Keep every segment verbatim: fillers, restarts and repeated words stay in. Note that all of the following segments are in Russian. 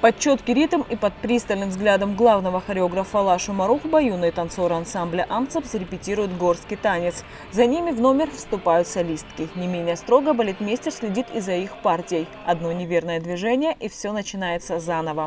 Под четкий ритм и под пристальным взглядом главного хореографа Лашу Марухба юные танцоры ансамбля «Амцапс» репетируют горский танец. За ними в номер вступают солистки. Не менее строго балетмейстер следит и за их партией. Одно неверное движение, и все начинается заново.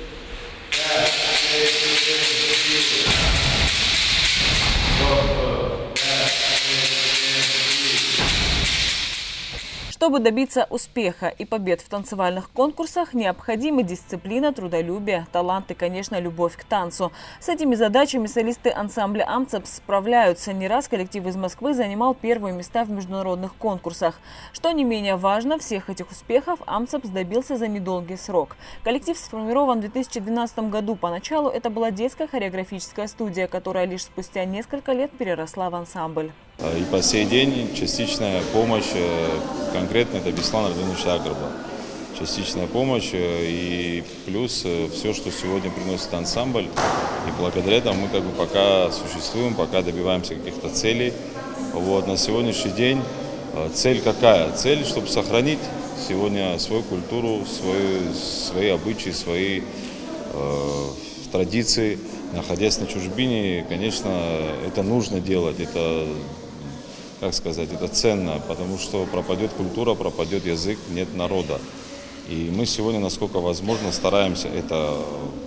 Чтобы добиться успеха и побед в танцевальных конкурсах, необходимы дисциплина, трудолюбие, талант и, конечно, любовь к танцу. С этими задачами солисты ансамбля «Амцапс» справляются. Не раз коллектив из Москвы занимал первые места в международных конкурсах. Что не менее важно, всех этих успехов «Амцапс» добился за недолгий срок. Коллектив сформирован в две тысячи двенадцатом году. Поначалу это была детская хореографическая студия, которая лишь спустя несколько лет переросла в ансамбль. И по сей день частичная помощь, конкретно это Беслан Арденович Агрба. Частичная помощь и плюс все, что сегодня приносит ансамбль. И благодаря этому мы как бы пока существуем, пока добиваемся каких-то целей. Вот, на сегодняшний день цель какая? Цель, чтобы сохранить сегодня свою культуру, свои, свои обычаи, свои э, традиции. Находясь на чужбине, конечно, это нужно делать, это, как сказать, это ценно, потому что пропадет культура, пропадет язык, нет народа. И мы сегодня, насколько возможно, стараемся это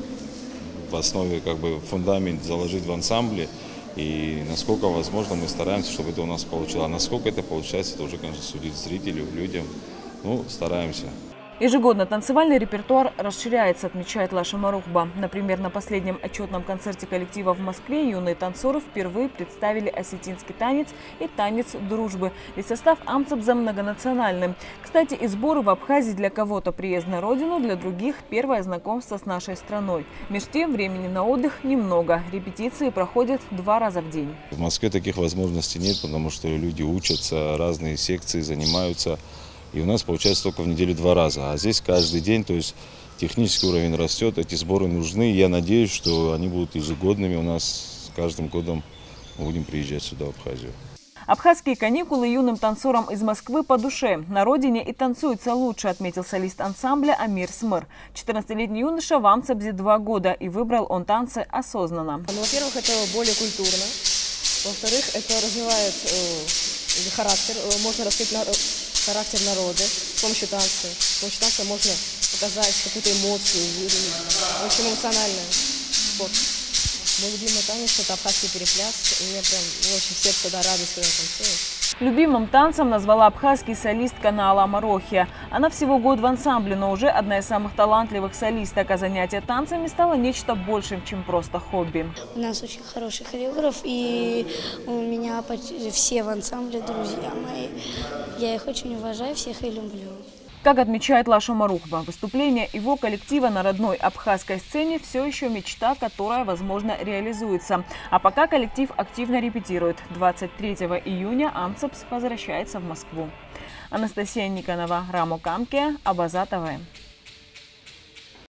в основе, как бы, фундамент заложить в ансамбле. И насколько возможно, мы стараемся, чтобы это у нас получилось. А насколько это получается, это уже, конечно, судить зрителю, людям. Ну, стараемся. Ежегодно танцевальный репертуар расширяется, отмечает Лаша Марухба. Например, на последнем отчетном концерте коллектива в Москве юные танцоры впервые представили осетинский танец и танец дружбы. Ведь состав «Амцапса» многонациональный. Кстати, и сборы в Абхазии для кого-то приезд на родину, для других – первое знакомство с нашей страной. Между тем, времени на отдых немного. Репетиции проходят два раза в день. В Москве таких возможностей нет, потому что люди учатся, разные секции занимаются. И у нас получается только в неделю два раза. А здесь каждый день, то есть технический уровень растет, эти сборы нужны. Я надеюсь, что они будут ежегодными. У нас с каждым годом мы будем приезжать сюда, в Абхазию. Абхазские каникулы юным танцорам из Москвы по душе. На родине и танцуется лучше, отметил солист ансамбля Амир Смыр. четырнадцатилетний юноша в «Амцапсе» два года, и выбрал он танцы осознанно. Ну, во-первых, это более культурно. Во-вторых, это развивает э, характер. Можно раскрыть на, характер народа с помощью танца. С помощью танца можно показать какую-то эмоцию. Очень эмоциональный спорт. Мой любимый танец – это абхазский перепляс. И мне прям очень сердце да радость, когда танцую. Любимым танцем назвала абхазский солистка Наала Марохия. Она всего год в ансамбле, но уже одна из самых талантливых солисток. А занятие танцами стало нечто большим, чем просто хобби. У нас очень хороший хореограф, и у меня все в ансамбле друзья мои. Я их очень уважаю, всех и люблю. Как отмечает Лаша Марухба, выступление его коллектива на родной абхазской сцене все еще мечта, которая, возможно, реализуется. А пока коллектив активно репетирует. двадцать третьего июня «Амцапс» возвращается в Москву. Анастасия Никонова, Рамо Камке, Абаза ТВ.